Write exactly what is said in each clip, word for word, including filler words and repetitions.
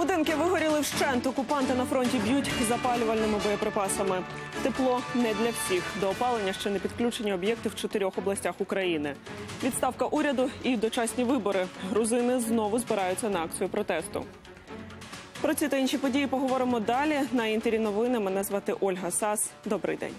Будинки вигоріли вщент. Окупанти на фронті б'ють запалювальними боєприпасами. Тепло не для всіх. До опалення ще не підключені об'єкти в чотирьох областях України. Відставка уряду і дочасні вибори. Грузини знову збираються на акцію протесту. Про ці та інші події поговоримо далі. На Інтері новини. Мене звати Ольга Сас. Добрий день.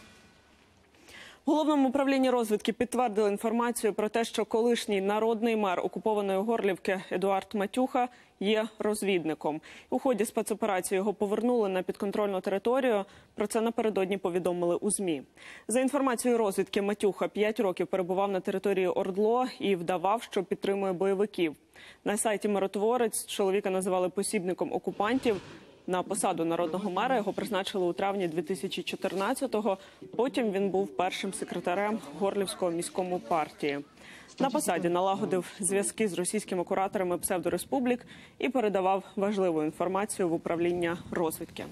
В Головному управлінні розвідки підтвердили інформацію про те, що колишній народний мер окупованої Горлівки Едуард Матюха є розвідником. У ході спецоперації його повернули на підконтрольну територію. Про це напередодні повідомили у ЗМІ. За інформацією розвідки, Матюха п'ять років перебував на території ОРДЛО і вдавав, що підтримує бойовиків. На сайті «Миротворець» чоловіка називали посібником окупантів. На посаду народного мера його призначили у травні дві тисячі чотирнадцятого. Потім він був першим секретарем Горлівського міському партії. На посаді налагодив зв'язки з російськими кураторами псевдореспублік і передавав важливу інформацію в управління розвідки.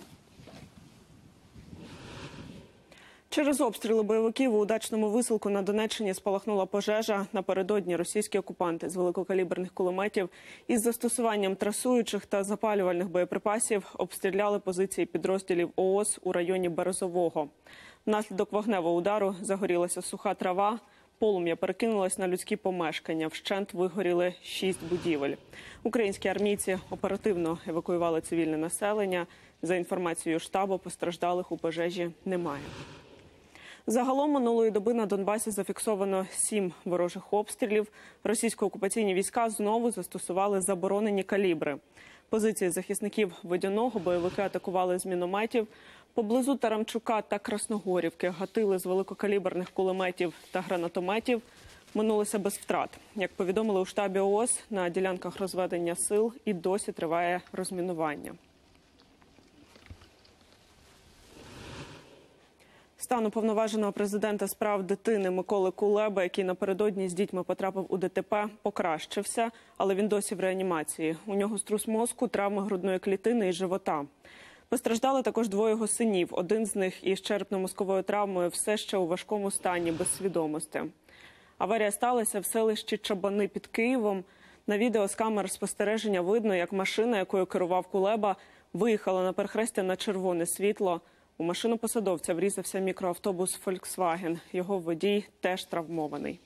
Через обстріли бойовиків у дачному висілку на Донеччині спалахнула пожежа. Напередодні російські окупанти з великокаліберних кулеметів із застосуванням трасуючих та запалювальних боєприпасів обстріляли позиції підрозділів ООС у районі Березового. Внаслідок вогневого удару загорілася суха трава, полум'я перекинулось на людські помешкання, вщент вигоріли шість будівель. Українські армійці оперативно евакуювали цивільне населення. За інформацією штабу, постраждалих у пожежі немає. Загалом минулої доби на Донбасі зафіксовано сім ворожих обстрілів. Російсько-окупаційні війська знову застосували заборонені калібри. Позиції захисників Водяного бойовики атакували з мінометів. Поблизу Тарамчука та Красногорівки гатили з великокаліберних кулеметів та гранатометів. Минулося без втрат. Як повідомили у штабі ООС, на ділянках розведення сил і досі триває розмінування. Стан уповноваженого президента з прав дитини Миколи Кулеби, який напередодні з дітьми потрапив у ДТП, покращився, але він досі в реанімації. У нього струс мозку, травми грудної клітини і живота. Постраждали також двоє його синів. Один з них із черепно-мозковою травмою все ще у важкому стані, без свідомості. Аварія сталася в селищі Чабани під Києвом. На відео з камер спостереження видно, як машина, якою керував Кулеба, виїхала на перехрестя на червоне світло. У машину посадовця врізався мікроавтобус «Фольксваген». Його водій теж травмований.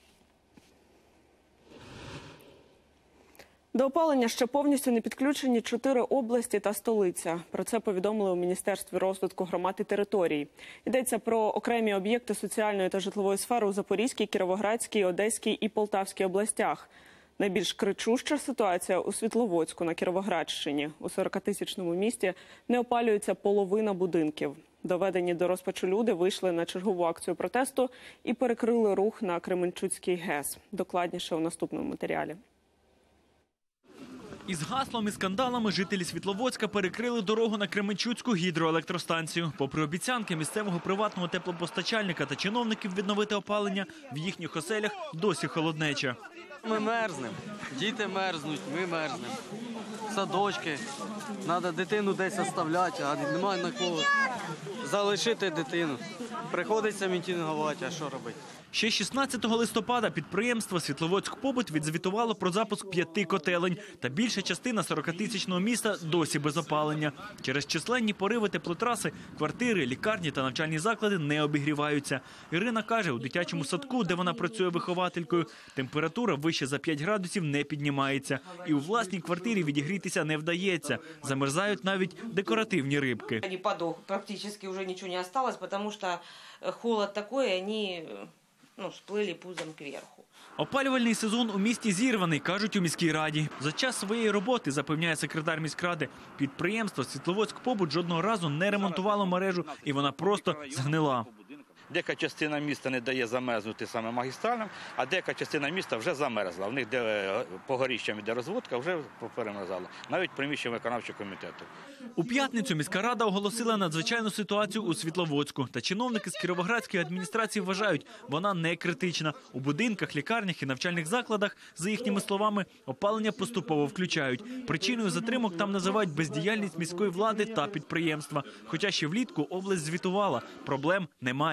До опалення ще повністю не підключені чотири області та столиця. Про це повідомили у Міністерстві розвитку громад і територій. Йдеться про окремі об'єкти соціальної та житлової сфери у Запорізькій, Кіровоградській, Одеській і Полтавській областях. Найбільш кричуща ситуація у Світловодську на Кіровоградщині. У сорокатисячному місті не опалюється половина будинків. Доведені до розпачу люди вийшли на чергову акцію протесту і перекрили рух на Кременчуцький ГЕС. Докладніше у наступному матеріалі. Із гаслом і скандалами жителі Світловодська перекрили дорогу на Кременчуцьку гідроелектростанцію. Попри обіцянки місцевого приватного теплопостачальника та чиновників відновити опалення, в їхніх оселях досі холоднеча. Ми мерзнемо, діти мерзнуть, ми мерзнемо. Садочки, треба дитину десь оставляти, а немає на кого залишити дитину. Приходиться мітингувати, а що робити? Ще шістнадцятого листопада підприємство «Світловодськпобут» відзвітувало про запуск п'яти котелень. Та більша частина сорокатисячного міста досі без опалення. Через численні пориви теплотраси квартири, лікарні та навчальні заклади не обігріваються. Ірина каже, у дитячому садку, де вона працює вихователькою, температура вище за п'ять градусів не піднімається. І у власній квартирі відігрітися не вдається. Замерзають навіть декоративні рибки. Они подох, практически уже ничего не осталось, потому что холод такой, они... ну, сплили пузом кверху. Опалювальний сезон у місті зірваний, кажуть у міській раді. За час своєї роботи, запевняє секретар міськради, підприємство «Світловодськпобут» жодного разу не ремонтувало мережу, і вона просто згнила. Деяка частина міста не дає замерзнути саме магістральним, а деяка частина міста вже замерзла. В них де по горіщам іде розводка, вже перемерзала. Навіть приміщення виконавчого комітету. У п'ятницю міська рада оголосила надзвичайну ситуацію у Світловодську. Та чиновники з Кіровоградської адміністрації вважають, вона не критична. У будинках, лікарнях і навчальних закладах, за їхніми словами, опалення поступово включають. Причиною затримок там називають бездіяльність міської влади та підприємства. Хоча ще влітку область звітувала – проблем немає.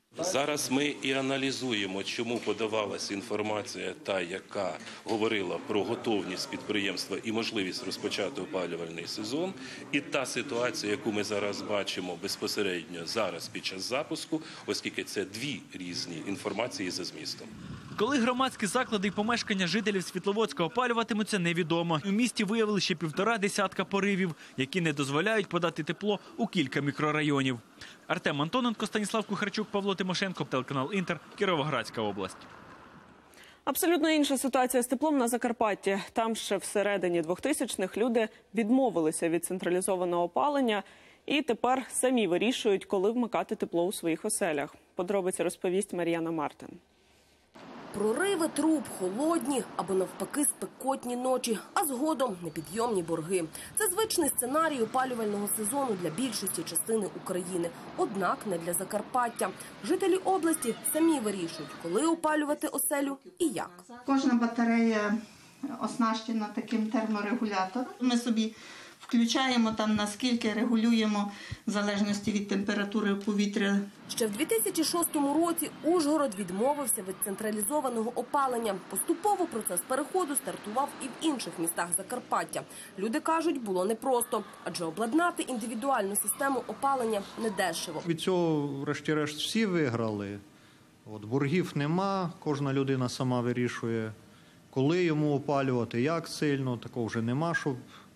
Зараз ми і аналізуємо, чому подавалася інформація та, яка говорила про готовність підприємства і можливість розпочати опалювальний сезон, і та ситуація, яку ми зараз бачимо безпосередньо зараз під час запуску, оскільки це дві різні інформації за змістом. Коли громадські заклади і помешкання жителів Світловодська опалюватимуться, невідомо. У місті виявили ще півтора десятка поривів, які не дозволяють подати тепло у кілька мікрорайонів. Артем Антоненко, Станіслав Кухарчук, Павло Тимошенко, телеканал «Інтер», Кіровоградська область. Абсолютно інша ситуація з теплом на Закарпатті. Там ще всередині двохтисячних люди відмовилися від централізованого опалення і тепер самі вирішують, коли вмикати тепло у своїх оселях. Подробиці розповість Мар'яна Мартин. Прориви труб, холодні або навпаки спекотні ночі, а згодом непідйомні борги. Це звичний сценарій опалювального сезону для більшості частини України, однак не для Закарпаття. Жителі області самі вирішують, коли опалювати оселю і як. Кожна батарея оснащена таким терморегулятором. Ми собі включаємо там, наскільки регулюємо в залежності від температури повітря. Ще в дві тисячі шостому році Ужгород відмовився від централізованого опалення. Поступово процес переходу стартував і в інших містах Закарпаття. Люди кажуть, було непросто, адже обладнати індивідуальну систему опалення недешево. Від цього, врешті-решт, всі виграли. От, боргів нема, кожна людина сама вирішує, коли йому опалювати, як сильно, такого вже нема, щоб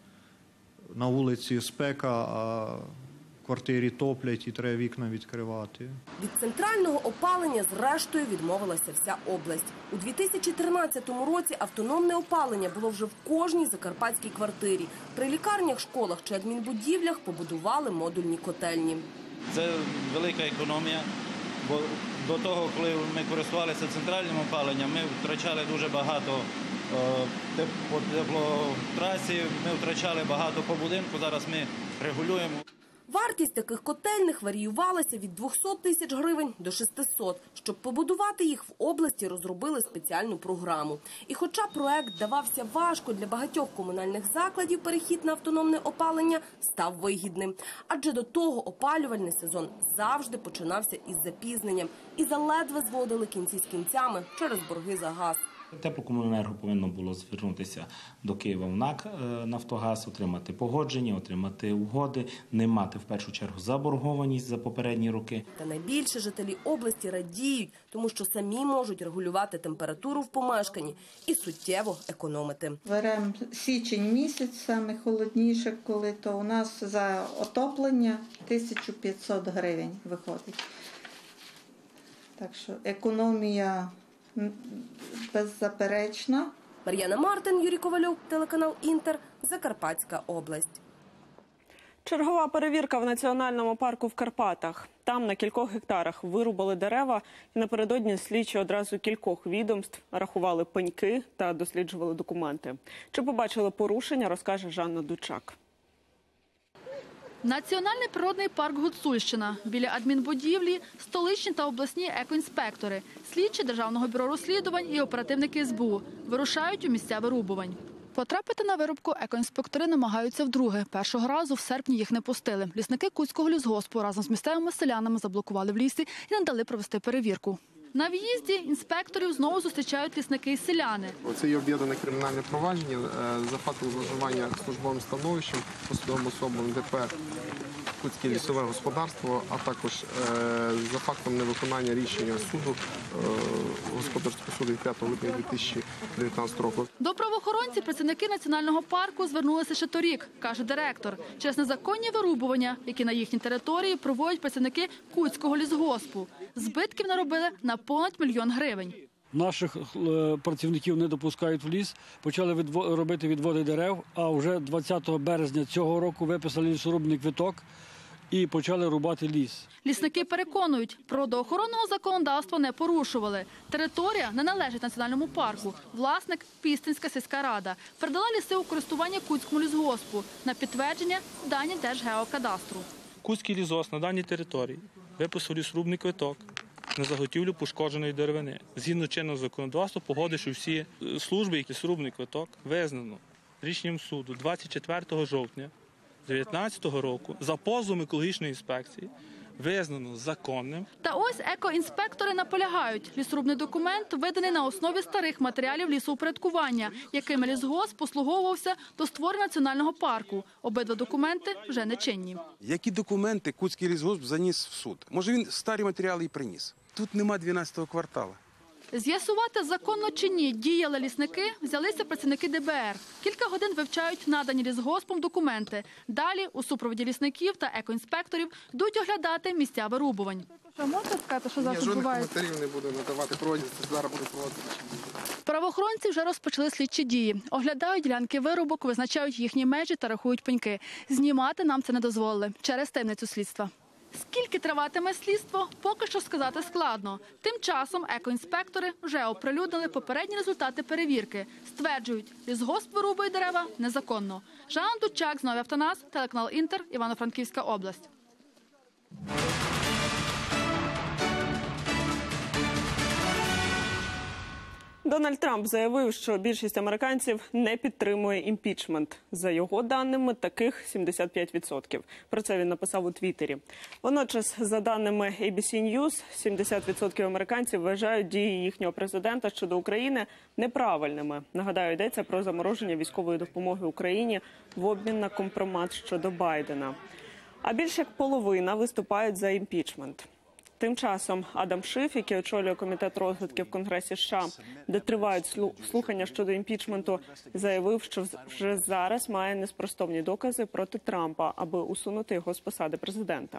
на вулиці спека, а в квартирі топлять і треба вікна відкривати. Від центрального опалення зрештою відмовилася вся область. У дві тисячі тринадцятому році автономне опалення було вже в кожній закарпатській квартирі. При лікарнях, школах чи адмінбудівлях побудували модульні котельні. Це велика економія, бо до того, коли ми користувалися центральним опаленням, ми втрачали дуже багато по теплотрасі, ми втрачали багато по будинку, зараз ми регулюємо. Вартість таких котельних варіювалася від двохсот тисяч гривень до шестисот. Щоб побудувати їх, в області розробили спеціальну програму. І хоча проект давався важко для багатьох комунальних закладів, перехід на автономне опалення став вигідним. Адже до того опалювальний сезон завжди починався із запізненням. І заледве зводили кінці з кінцями через борги за газ. Теплокомуненерго повинно було звернутися до Києва в НАК «Нафтогаз», отримати погодження, отримати угоди, не мати в першу чергу заборгованість за попередні роки. Та найбільше жителі області радіють, тому що самі можуть регулювати температуру в помешканні і суттєво економити. Беремо січень місяць, саме холодніше, коли то у нас за отоплення тисяча п'ятсот гривень виходить. Так що економія беззаперечна. Мар'яна Мартин, Юрій Ковальов, телеканал «Інтер», Закарпатська область. Чергова перевірка в національному парку в Карпатах. Там на кількох гектарах вирубали дерева і напередодні слідчі одразу кількох відомств рахували пеньки та досліджували документи. Чи побачили порушення, розкаже Жанна Дучак. Національний природний парк Гуцульщина. Біля адмінбудівлі столичні та обласні екоінспектори, слідчі Державного бюро розслідувань і оперативники ес бе у вирушають у місця вирубувань. Потрапити на вирубку екоінспектори намагаються вдруге. Першого разу в серпні їх не пустили. Лісники Куцького лісгоспу разом з місцевими селянами заблокували в лісі і не дали провести перевірку. На в'їзді інспекторів знову зустрічають лісники і селяни. Це є об'єднане кримінальне провадження за фактом зловживання службовим становищем, посадовим особам ДП «Куцьке лісове господарство», а також за фактом невиконання рішення суду, господарського суду від п'ятого липня дві тисячі дев'ятнадцятого року. До правоохоронців працівники національного парку звернулися ще торік, каже директор, через незаконні вирубування, які на їхній території проводять працівники Куцького лісгоспу. Збитків наробили на понад мільйон гривень. Наших працівників не допускають в ліс, почали відво... робити відводи дерев, а вже двадцятого березня цього року виписали лісорубний квиток і почали рубати ліс. Лісники переконують, природоохоронного законодавства не порушували. Територія не належить національному парку. Власник – Пістинська сільська рада. Передала ліси у користування Куцькому лісгоспу. На підтвердження – дані Держгеокадастру. Куцький лісгосп на даній території виписав лісорубний квиток на заготівлю пошкодженої деревини. Згідно чинного законодавства, погодивши всі служби, які лісорубний квиток визнано рішенням суду двадцять четвертого жовтня дві тисячі дев'ятнадцятого року за позовом екологічної інспекції визнано законним. Та ось екоінспектори наполягають. Лісорубний документ виданий на основі старих матеріалів лісоупорядкування, якими лісгосп послуговувався до створення національного парку. Обидва документи вже не чинні. Які документи Кутський лісгосп заніс в суд? Може він старі матеріали і приніс? Тут нема дванадцятого кварталу. З'ясувати, законно чи ні діяли лісники, взялися працівники де бе ер. Кілька годин вивчають надані лісгоспом документи. Далі у супроводі лісників та екоінспекторів йдуть оглядати місця вирубувань. Що можете сказати, що Ні, зараз жодних відбувається? коментарів не буду надавати, проводяться, зараз буде проводити. Правоохоронці вже розпочали слідчі дії. Оглядають ділянки вирубок, визначають їхні межі та рахують пеньки. Знімати нам це не дозволили через таємницю слідства. Скільки триватиме слідство, поки що сказати складно. Тим часом екоінспектори вже оприлюднили попередні результати перевірки. Стверджують, лісгосп вирубує дерева незаконно. Жанна Дучак, знову Автонас, телеканал Інтер, Івано-Франківська область. Дональд Трамп заявив, що більшість американців не підтримує імпічмент. За його даними, таких сімдесят п'ять відсотків. Про це він написав у Твіттері. Водночас, за даними ей бі сі News, сімдесят відсотків американців вважають дії їхнього президента щодо України неправильними. Нагадаю, йдеться про замороження військової допомоги Україні в обмін на компромат щодо Байдена. А більш як половина виступають за імпічмент. Тим часом Адам Шиф, який очолює комітет розвідки в Конгресі США, де тривають слухання щодо імпічменту, заявив, що вже зараз має неспростовні докази проти Трампа, аби усунути його з посади президента.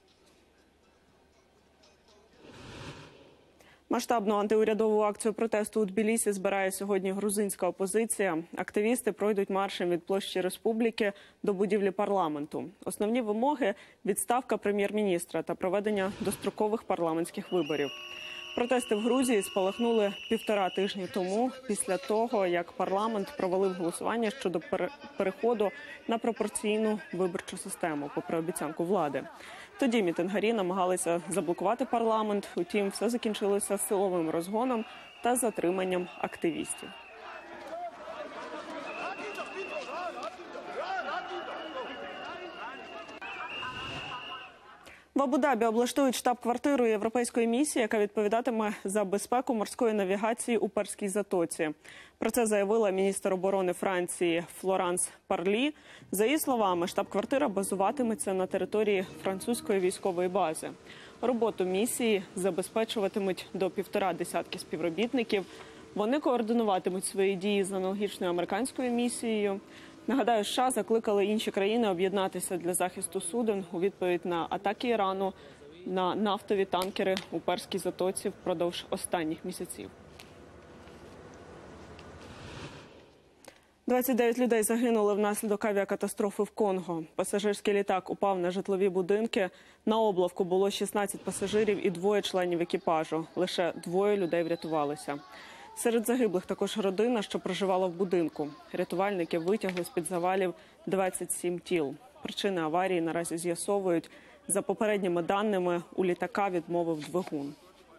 Масштабну антиурядову акцію протесту у Тбілісі збирає сьогодні грузинська опозиція. Активісти пройдуть маршем від площі Республіки до будівлі парламенту. Основні вимоги – відставка прем'єр-міністра та проведення дострокових парламентських виборів. Протести в Грузії спалахнули півтора тижні тому, після того, як парламент провалив голосування щодо переходу на пропорційну виборчу систему, попри обіцянку влади. Тоді мітингарі намагалися заблокувати парламент, утім, все закінчилося силовим розгоном та затриманням активістів. В Абу-Дабі облаштують штаб-квартиру європейської місії, яка відповідатиме за безпеку морської навігації у Перській затоці. Про це заявила міністр оборони Франції Флоранс Парлі. За її словами, штаб-квартира базуватиметься на території французької військової бази. Роботу місії забезпечуватимуть до півтора десятки співробітників. Вони координуватимуть свої дії з аналогічною американською місією. Нагадаю, США закликали інші країни об'єднатися для захисту суден у відповідь на атаки Ірану на нафтові танкери у Перській затоці впродовж останніх місяців. двадцять дев'ять людей загинули внаслідок авіакатастрофи в Конго. Пасажирський літак упав на житлові будинки. На облавку було шістнадцять пасажирів і двоє членів екіпажу. Лише двоє людей врятувалися. Серед загиблих також родина, що проживала в будинку. Рятувальники витягли з-під завалів двадцять сім тіл. Причини аварії наразі з'ясовують. За попередніми даними, у літака відмовив двигун.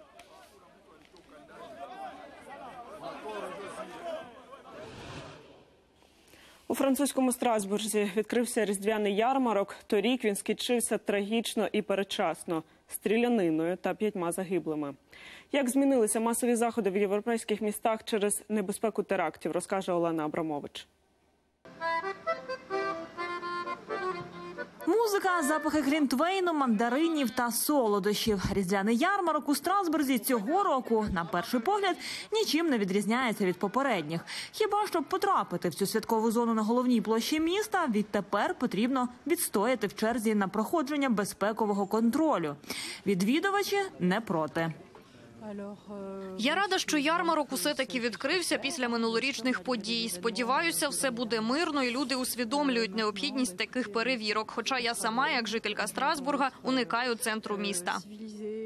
У французькому Страсбурзі відкрився різдвяний ярмарок. Торік він скінчився трагічно і передчасно – стріляниною та п'ятьма загиблими. Як змінилися масові заходи в європейських містах через небезпеку терактів, розкаже Олена Абрамович. Музика, запахи глінтвейну, мандаринів та солодощів. Різдвяний ярмарок у Страсбурзі цього року, на перший погляд, нічим не відрізняється від попередніх. Хіба щоб потрапити в цю святкову зону на головній площі міста, відтепер потрібно відстояти в черзі на проходження безпекового контролю. Відвідувачі не проти. Я рада, що ярмарок усе-таки відкрився після минулорічних подій. Сподіваюся, все буде мирно і люди усвідомлюють необхідність таких перевірок. Хоча я сама, як жителька Страсбурга, уникаю центру міста.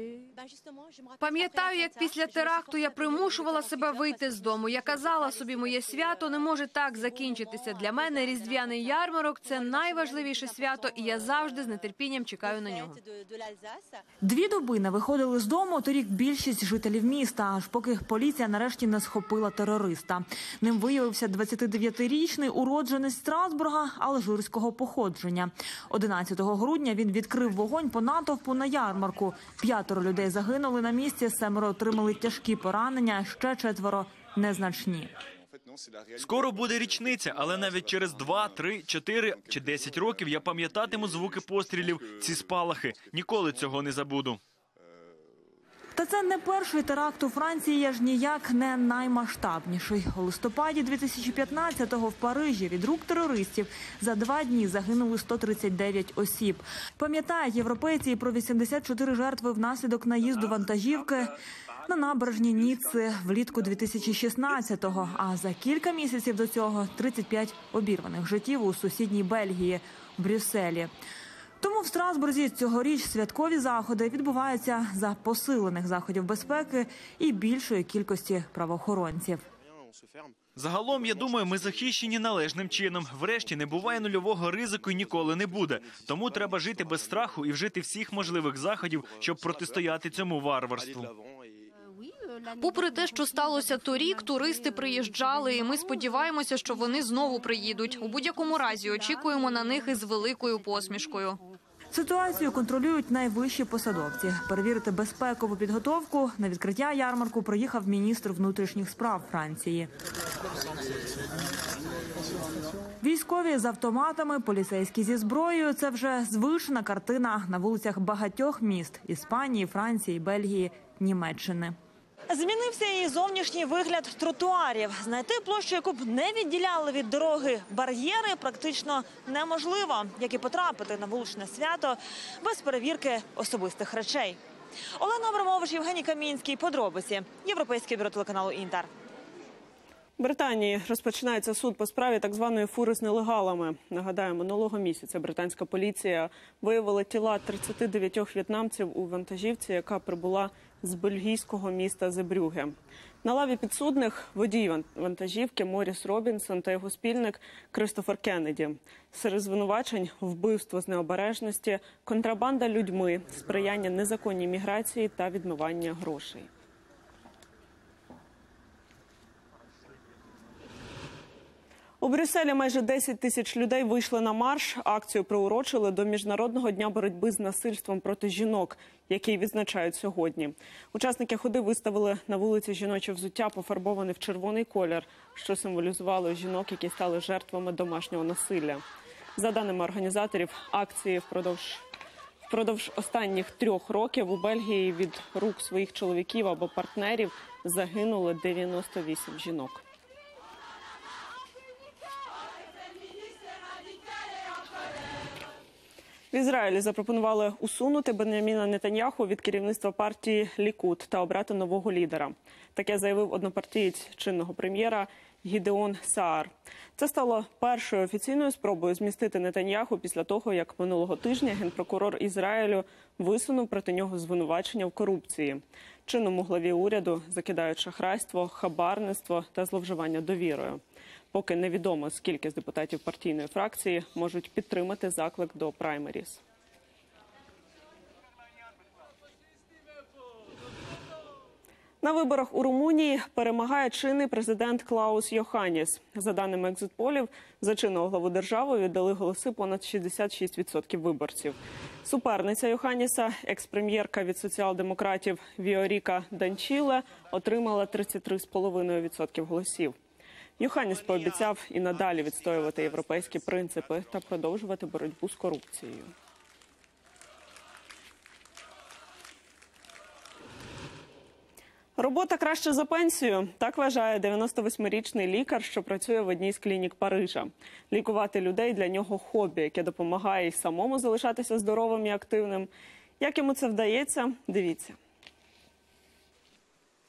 Пам'ятаю, як після теракту я примушувала себе вийти з дому. Я казала собі, моє свято не може так закінчитися. Для мене Різдвяний ярмарок – це найважливіше свято, і я завжди з нетерпінням чекаю на нього. Дві доби не виходили з дому торік більшість жителів міста, аж поки поліція нарешті не схопила терориста. Ним виявився двадцятидев'ятирічний уродженець Страсбурга алжирського походження. одинадцятого грудня він відкрив вогонь по натовпу на ярмарку. П'ятеро людей загинули на місці, семеро отримали тяжкі поранення, ще четверо – незначні. Скоро буде річниця, але навіть через два, три, чотири чи десять років я пам'ятатиму звуки пострілів, ці спалахи. Ніколи цього не забуду. Та це не перший теракт у Франції, аж ніяк не наймасштабніший. У листопаді дві тисячі п'ятнадцятого в Парижі від рук терористів за два дні загинули сто тридцять дев'ять осіб. Пам'ятають європейці і про вісімдесят чотири жертви внаслідок наїзду вантажівки на набережні Ніцци влітку дві тисячі шістнадцятого. А за кілька місяців до цього – тридцять п'ять обірваних життів у сусідній Бельгії, в Брюсселі. Тому в Страсбурзі цьогоріч святкові заходи відбуваються за посилених заходів безпеки і більшої кількості правоохоронців. Загалом, я думаю, ми захищені належним чином. Врешті, не буває нульового ризику і ніколи не буде. Тому треба жити без страху і вжити всіх можливих заходів, щоб протистояти цьому варварству. Попри те, що сталося торік, туристи приїжджали, і ми сподіваємося, що вони знову приїдуть. У будь-якому разі очікуємо на них із великою посмішкою. Ситуацію контролюють найвищі посадовці. Перевірити безпекову підготовку на відкриття ярмарку приїхав міністр внутрішніх справ Франції. Військові з автоматами, поліцейські зі зброєю – це вже звична картина на вулицях багатьох міст – Іспанії, Франції, Бельгії, Німеччини. Змінився і зовнішній вигляд тротуарів. Знайти площу, яку б не відділяли від дороги бар'єри, практично неможливо, як і потрапити на вуличне свято без перевірки особистих речей. Олена Абрамович, Євгеній Камінський. Подробиці. Європейське бюро телеканалу «Інтер». В Британії розпочинається суд по справі так званої фури з нелегалами. Нагадаю, минулого місяця британська поліція виявила тіла тридцяти дев'ятьох в'єтнамців у вантажівці, яка прибула з бельгійського міста Зебрюге. На лаві підсудних водій вантажівки Моріс Робінсон та його спільник Кристофер Кеннеді. Серед звинувачень – вбивство з необережності, контрабанда людьми, сприяння незаконній міграції та відмивання грошей. У Брюсселі майже десять тисяч людей вийшли на марш. Акцію приурочили до Міжнародного дня боротьби з насильством проти жінок, який відзначають сьогодні. Учасники ходи виставили на вулиці жіноче взуття, пофарбоване в червоний колір, що символізувало жінок, які стали жертвами домашнього насилля. За даними організаторів акції, впродовж, впродовж останніх трьох років у Бельгії від рук своїх чоловіків або партнерів загинули дев'яносто вісім жінок. В Ізраїлі запропонували усунути Бен'яміна Нетаньяху від керівництва партії Лікуд та обрати нового лідера. Таке заявив однопартієць чинного прем'єра Гідеон Саар. Це стало першою офіційною спробою змістити Нетаньяху після того, як минулого тижня генпрокурор Ізраїлю висунув проти нього звинувачення в корупції. Чинному главі уряду закидають шахрайство, хабарництво та зловживання довірою. Поки невідомо, скільки з депутатів партійної фракції можуть підтримати заклик до праймеріз. На виборах у Румунії перемагає чинний президент Клаус Йоханіс. За даними екзитполів, за чинного главу держави віддали голоси понад шістдесят шість відсотків виборців. Суперниця Йоханіса, екс-прем'єрка від соціал-демократів Віоріка Данчіле, отримала тридцять три цілих п'ять десятих відсотка голосів. Йоханіс пообіцяв і надалі відстоювати європейські принципи та продовжувати боротьбу з корупцією. Робота краще за пенсію. Так вважає дев'яносто восьмирічний лікар, що працює в одній з клінік Парижа. Лікувати людей для нього хобі, яке допомагає й самому залишатися здоровим і активним. Як йому це вдається, дивіться.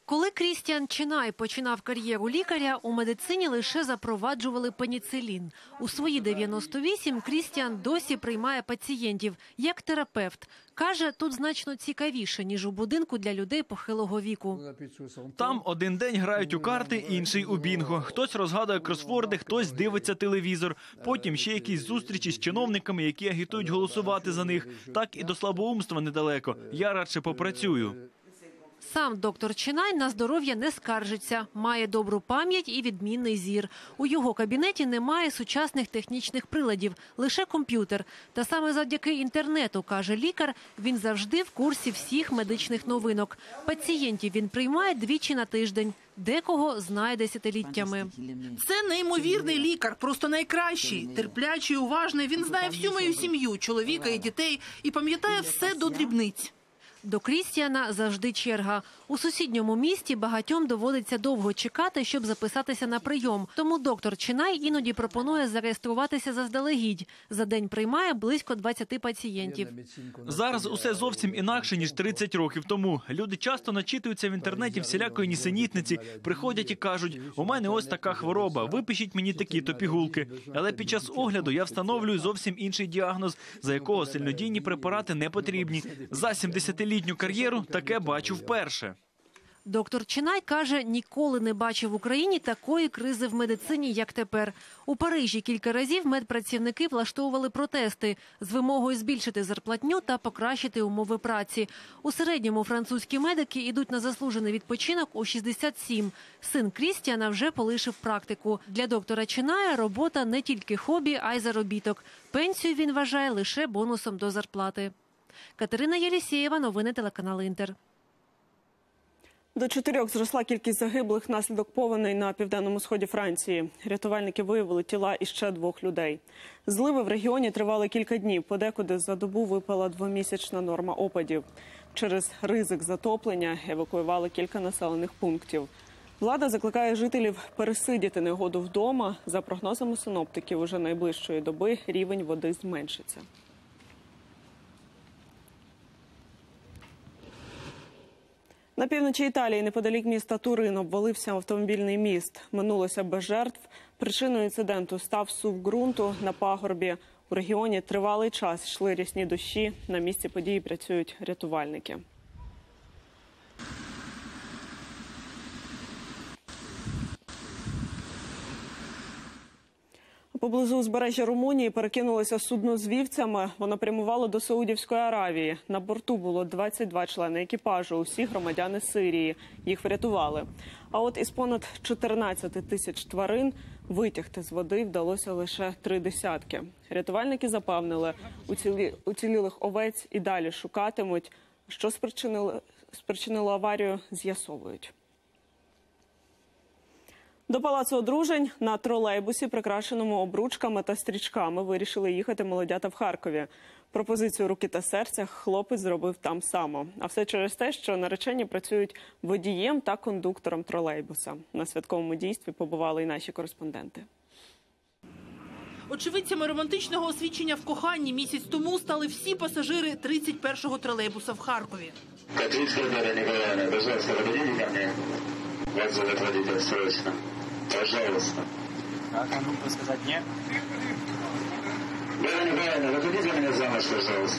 Коли Крістіан Чинай починав кар'єру лікаря, у медицині лише запроваджували пеніцилін. У свої дев'яносто вісім Крістіан досі приймає пацієнтів як терапевт. Каже, тут значно цікавіше, ніж у будинку для людей похилого віку. Там один день грають у карти, інший у бінго. Хтось розгадує кросворди, хтось дивиться телевізор. Потім ще якісь зустрічі з чиновниками, які агітують голосувати за них. Так і до слабоумства недалеко. Я радше попрацюю. Сам доктор Чинай на здоров'я не скаржиться, має добру пам'ять і відмінний зір. У його кабінеті немає сучасних технічних приладів, лише комп'ютер. Та саме завдяки інтернету, каже лікар, він завжди в курсі всіх медичних новинок. Пацієнтів він приймає двічі на тиждень, декого знає десятиліттями. Це неймовірний лікар, просто найкращий, терплячий, уважний. Він знає всю мою сім'ю, чоловіка і дітей, і пам'ятає все до дрібниць. До Крістіана завжди черга. У сусідньому місті багатьом доводиться довго чекати, щоб записатися на прийом. Тому доктор Чинай іноді пропонує зареєструватися заздалегідь. За день приймає близько двадцяти пацієнтів. Зараз усе зовсім інакше, ніж тридцять років тому. Люди часто начитуються в інтернеті всілякої нісенітниці, приходять і кажуть, у мене ось така хвороба, випишіть мені такі-то пігулки. Але під час огляду я встановлюю зовсім інший діагноз, за якого сильнодійні препарати не потрібні. За сімдесятилітню кар'єру таке бачу вперше. Доктор Чинай каже, ніколи не бачив в Україні такої кризи в медицині, як тепер. У Парижі кілька разів медпрацівники влаштовували протести з вимогою збільшити зарплатню та покращити умови праці. У середньому французькі медики йдуть на заслужений відпочинок у шістдесят сім. Син Крістіана вже полишив практику. Для доктора Чиная робота не тільки хобі, а й заробіток. Пенсію він вважає лише бонусом до зарплати. Катерина Єлісєєва, новини телеканал «Інтер». До чотирьох зросла кількість загиблих внаслідок повеней на південному сході Франції. Рятувальники виявили тіла іще двох людей. Зливи в регіоні тривали кілька днів. Подекуди за добу випала двомісячна норма опадів. Через ризик затоплення евакуювали кілька населених пунктів. Влада закликає жителів пересидіти негоду вдома. За прогнозами синоптиків, уже найближчої доби рівень води зменшиться. На півночі Італії, неподалік міста Турин, обвалився автомобільний міст. Минулося без жертв. Причиною інциденту став сув ґрунту на пагорбі. У регіоні тривалий час йшли рясні дощі. На місці події працюють рятувальники. Поблизу узбережжя Румунії перекинулося судно з вівцями. Воно прямувало до Саудівської Аравії. На борту було двадцять два члени екіпажу, усі громадяни Сирії. Їх врятували. А от із понад чотирнадцяти тисяч тварин витягти з води вдалося лише три десятки. Рятувальники запевнили, уцілі... уцілілих овець і далі шукатимуть. Що спричинило, спричинило аварію, з'ясовують. До Палацу одружень на тролейбусі, прикрашеному обручками та стрічками, вирішили їхати молодята в Харкові. Пропозицію руки та серця хлопець зробив там само. А все через те, що наречені працюють водієм та кондуктором тролейбуса. На святковому дійстві побували і наші кореспонденти. Очевидцями романтичного освідчення в коханні місяць тому стали всі пасажири тридцять першого тролейбуса в Харкові. Вас зовут водитель срочно. Пожалуйста. Как я могу сказать нет? Правильно, правильно. Выходите за меня замуж, пожалуйста.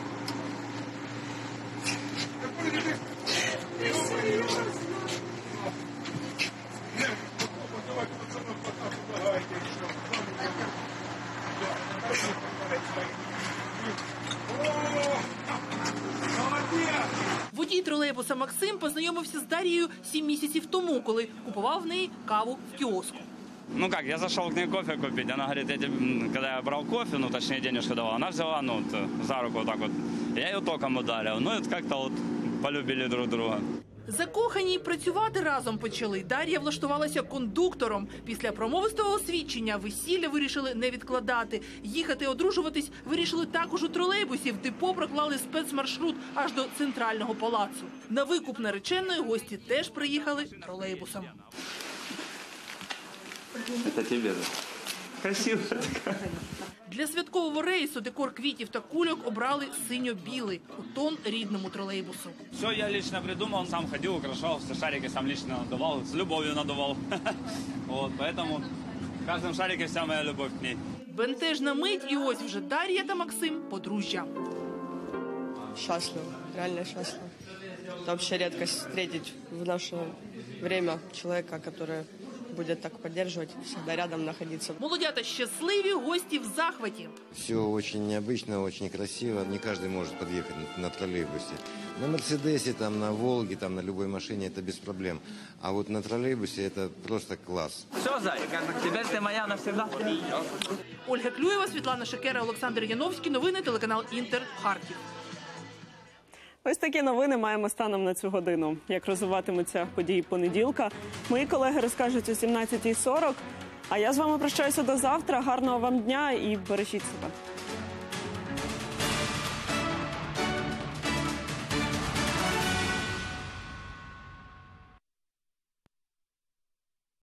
Водій тролейбуса Максим познайомився з Дарією сім місяців тому, коли купував в неї каву в кіоску. Ну как, я зашел к ней кофе купить, она говорит, я тебе, когда я брал кофе, ну точнее денежку давал, она взяла, ну вот, за руку вот так вот, я ее током ударил, ну это как-то вот полюбили друг друга. Закохані працювати разом почали. Дар'я влаштувалася кондуктором. Після промовистого освідчення весілля вирішили не відкладати. Їхати одружуватись вирішили також у тролейбусі. В депо проклали спецмаршрут аж до центрального палацу. На викуп нареченої гості теж приїхали тролейбусом. Это тебе, да? Красиво. Для святкового рейсу декор квітів та кульок обрали синьо-білий у тон рідному тролейбусу. Все я лично придумал, сам ходил, украшал, все шарики сам лично надувал, с любовью надувал. Вот, поэтому в каждом шарике вся моя любовь к ней. Бентежна мить, і ось вже Дар'я та Максим – подружжя. Счастливо, реально счастливо. Это вообще редкость встретить в наше время человека, который будет так поддерживать, всегда рядом находиться. Молодята щасливі, гості в захваті. Все очень необычно, очень красиво. Не каждый может подъехать на троллейбусе. На Мерседесе, там, на Волге, там, на любой машине это без проблем. А вот на троллейбусе это просто класс. Все, Зай, теперь ты моя навсегда. Ольга Клюєва, Світлана Шекера, Олександр Яновський. Новини телеканал Інтер, Харків. Ось такі новини маємо станом на цю годину. Як розвиватимуться події понеділка, мої колеги розкажуть о сімнадцятій сорок. А я з вами прощаюся до завтра. Гарного вам дня і бережіть себе.